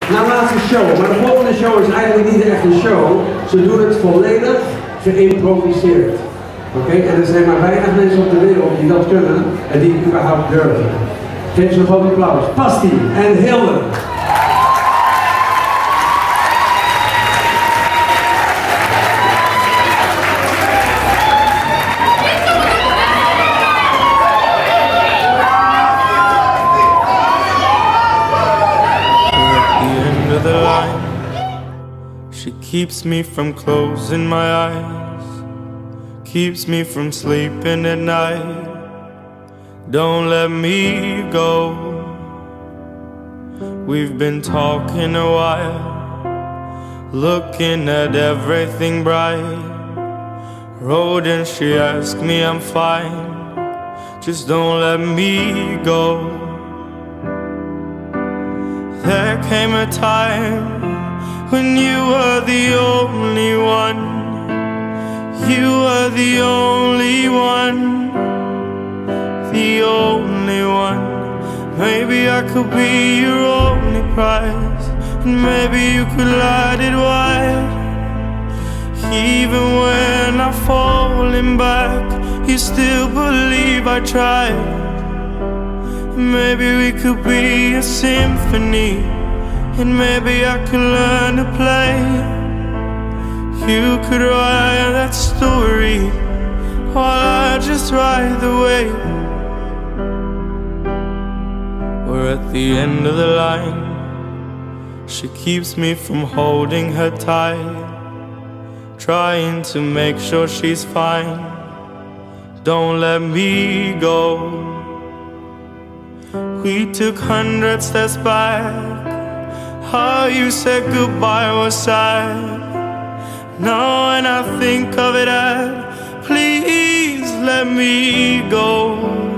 Na laatste show, maar de volgende show is eigenlijk niet echt een show. Ze doen het volledig geïmproviseerd. Oké? En er zijn maar weinig mensen op de wereld die dat kunnen en die überhaupt durven. Geef ze een groot applaus. Pasty en Hilde. She keeps me from closing my eyes, keeps me from sleeping at night. Don't let me go. We've been talking a while, looking at everything bright. Road and she asked me I'm fine, just don't let me go. There came a time when you were the only one, you were the only one, the only one. Maybe I could be your only prize, and maybe you could light it wide. Even when I'm falling back, you still believe I tried. Maybe we could be a symphony, and maybe I could learn to play. You could write that story, while I just ride the wave. We're at the end of the line. She keeps me from holding her tight, trying to make sure she's fine. Don't let me go. We took 100 steps back. How you said goodbye was sad. Now when I think of it, please let me go.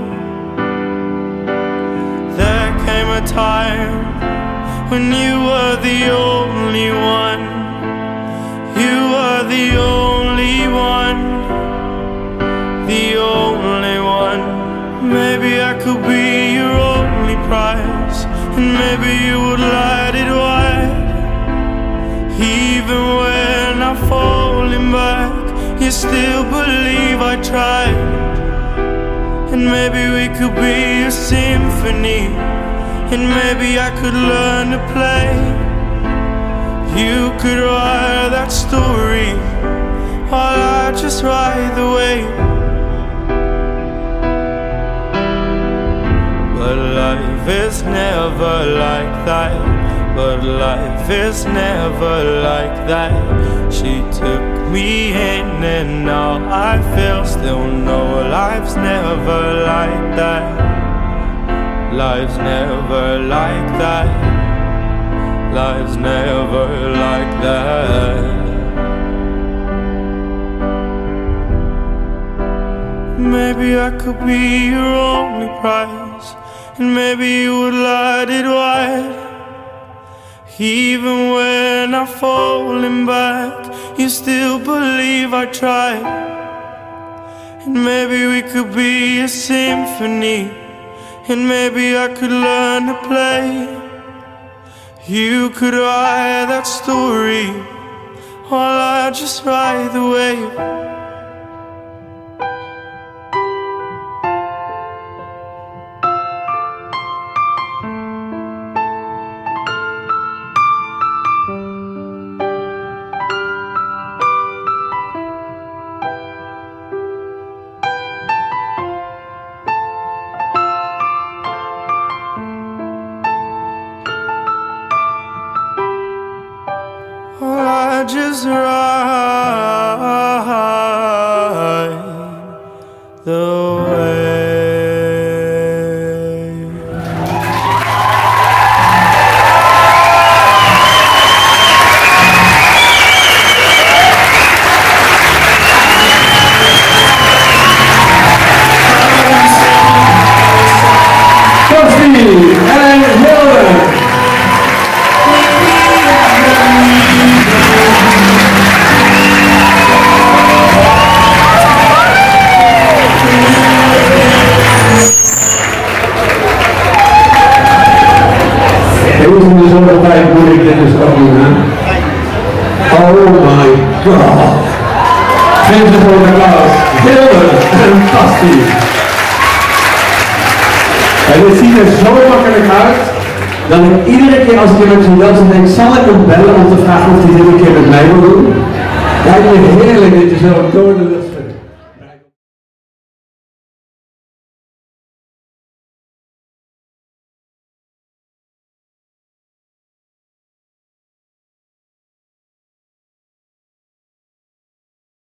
There came a time when you were the only one, you were the only one, the only one. Maybe I could be your only prize, and maybe you would light it wide. Even when I'm falling back, you still believe I tried. And maybe we could be a symphony, and maybe I could learn to play. You could write that story, while I just ride the wave. But life is never like that. But life is never like that. She took me in and now I feel still know life's never like that. Life's never like that. Life's never like that. Maybe I could be your only prize, and maybe you would light it wide. Even when I'm falling back, you still believe I tried. And maybe we could be a symphony, and maybe I could learn to play. You could write that story, while I just ride the wave. I just ride the wave. Pasty and Hilde. in de zomertijd moet ik dit dus ook doen, hè? Oh my god! Geef ze voor de applaus. Hilde en Pasty. En dit ziet er zo makkelijk uit, dat ik iedere keer als ik in mensen wel zit denk, zal ik hem bellen om te vragen of hij dit een keer met mij wil doen? Lijkt me heerlijk dat je zo